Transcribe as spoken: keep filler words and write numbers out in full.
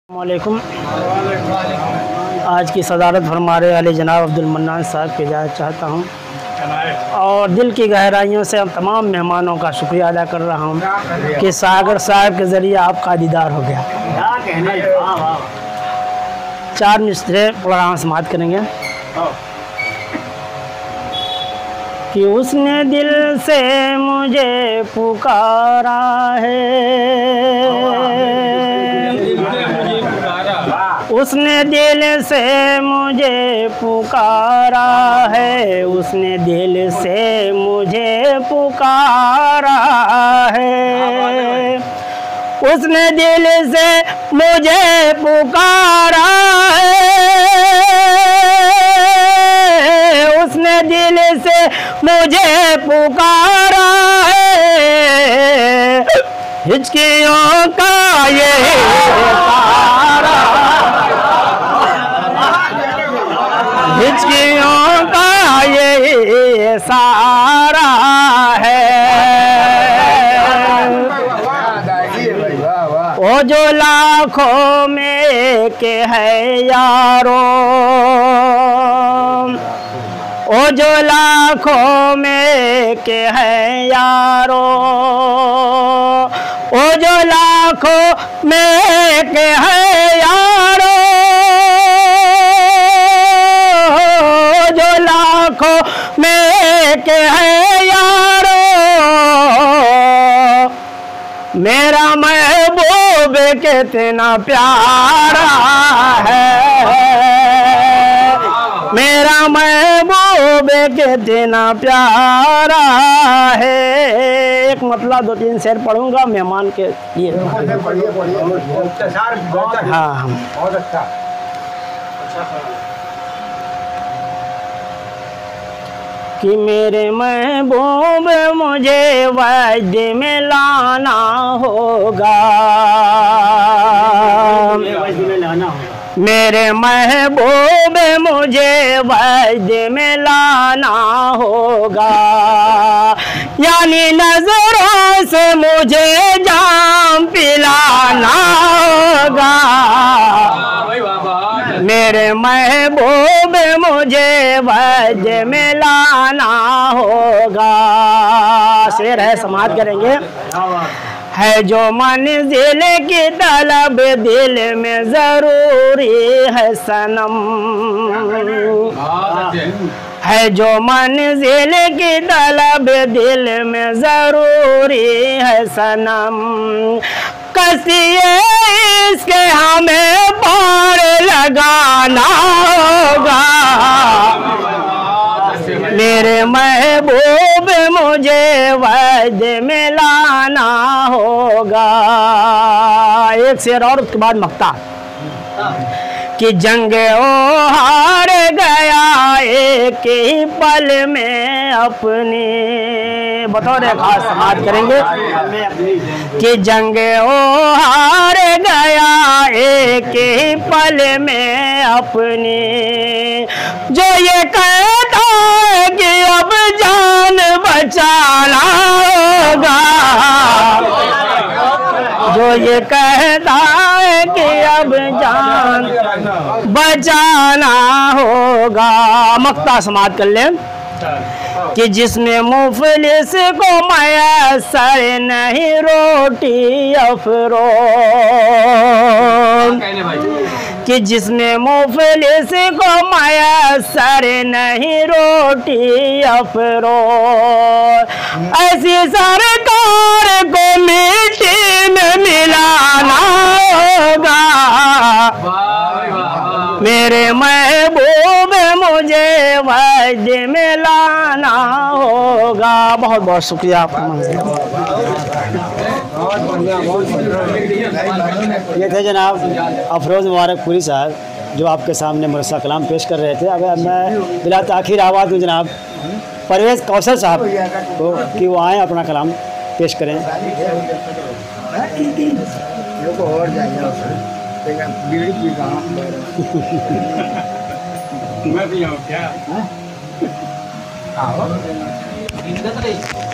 वालेकुम। आज की सदारत फरमाने वाले जनाब अब्दुल मन्नान साहब की इजाज़त चाहता हूँ और दिल की गहराइयों से हम तमाम मेहमानों का शुक्रिया अदा कर रहा हूँ कि सागर साहब के ज़रिए आपका दीदार हो गया। चार मिसरे प्रोग्राम समाप्त करेंगे कि उसने दिल से मुझे पुकारा है, उसने दिल से मुझे पुकारा है, उसने दिल से मुझे पुकारा है, उसने दिल से मुझे पुकारा है, उसने दिल से मुझे पुकारा है, हिचकियों का ये तारा, हिचकियों का ये सारा है। वो जो लाखों में के है यारो, वो जो लाखों में के है यारो, वो जो लाखों में के है यारो, जो लाखों में के है यारो, मेरा महबूब कितना प्यारा है, मेरा महबूब कितना प्यारा है। एक मतलब दो तीन शेर पढ़ूंगा मेहमान के लिए। हाँ बहुत अच्छा। कि मेरे महबूब मुझे वजद में लाना होगा, मेरे महबूब मुझे वजद में लाना होगा, यानी नजरों से मुझे जाम पिलाना होगा, मेरे महबूब मुझे वजद में लाना होगा। शेर है, समाप्त करेंगे। है जो मंजिल की तलब दिल में जरूरी है सनम, है जो मंजिल की तलब दिल में जरूरी है सनम, कसिए इसके हमें पार लगाना होगा, मेरे महबूब मुझे वजद में लाना होगा। एक शेर और उसके बाद मक्ता कि जंग ओ हार गया एक ही पल में अपनी, बतौर खास समाप्त करेंगे कि जंग ओ हार गया एक ही पल में अपनी, जो ये कहता है कि अब जान बचाना होगा, जो ये कहता है कि अब जान बचाना होगा। मक्ता समाप्त कर ले कि जिसमें मुफलिस को मैसर नहीं रोटी अफरोज, कि जिसमें मुफलिस को मैसर नहीं रोटी अफरोज, ऐसी सरकार को मिट्टी में मिलाना होगा, मेरे महबूब मुझे वजद में लाना होगा। बहुत बहुत शुक्रिया आपका। ये थे जनाब अफरोज़ मुबारकपुरी साहब जो आपके सामने मुरस्सा कलाम पेश कर रहे थे। अगर मैं बिला ताखीर आवाज़ दूँ जनाब परवेज़ कौसर साहब को कि वो आएँ अपना कलाम पेश करें। मैं भी क्या